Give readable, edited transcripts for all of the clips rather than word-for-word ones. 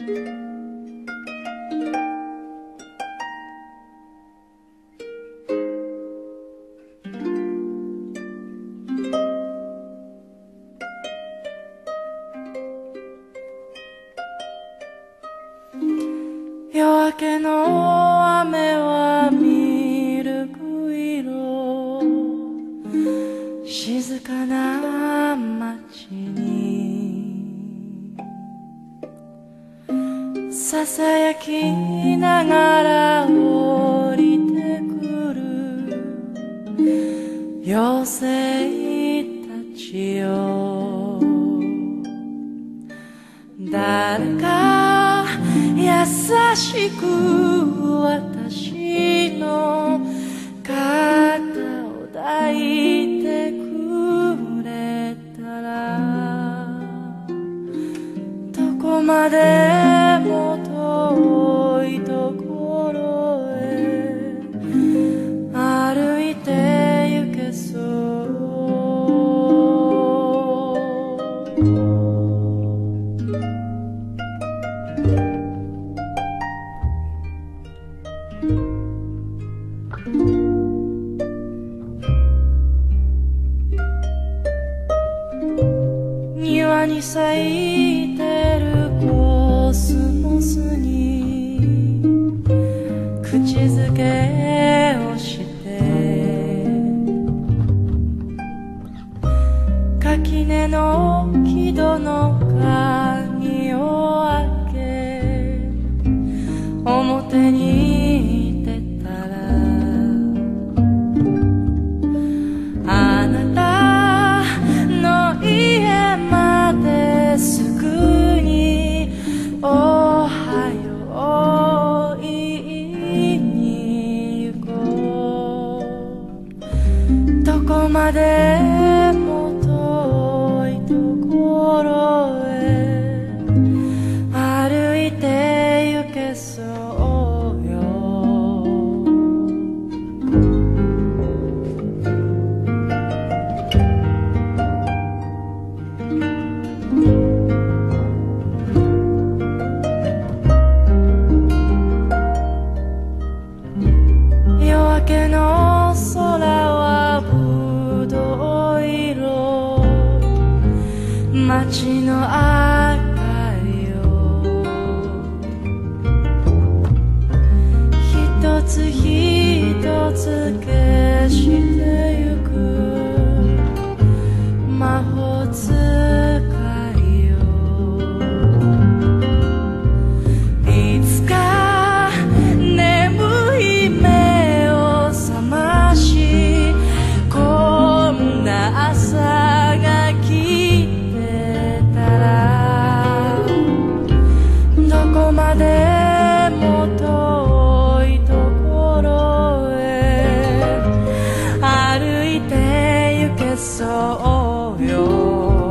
夜明けの雨はミルク色、静かな街にささやきながら降りてくる妖精たちよ。誰か優しく私の肩を抱いてくれたら、どこまでも遠いところへ歩いて行けそう。庭に咲いてるコスモスに口づけをして垣根の木戸の鍵を開け表に出たら、あなたの家まですぐにおはよう言いに行こう。どこまでも遠いところへ歩いて行けそうよ。夜明けの空はぶどう色、街の明かりを一つ一つ消してゆく魔法使いよ。いつか眠い目を覚まし、こんな朝が来てたら、どこまでも遠いところへ歩いて行けそうよ。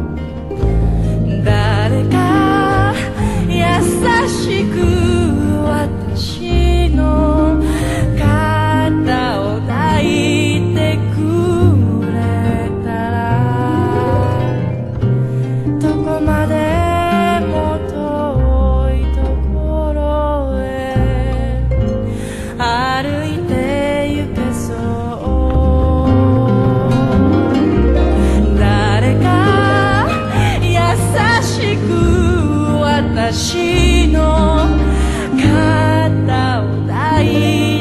誰か優しく私の肩を抱いてくれたら、どこまでも遠いところへ歩いて行けそう。誰か優しく私の肩を抱いて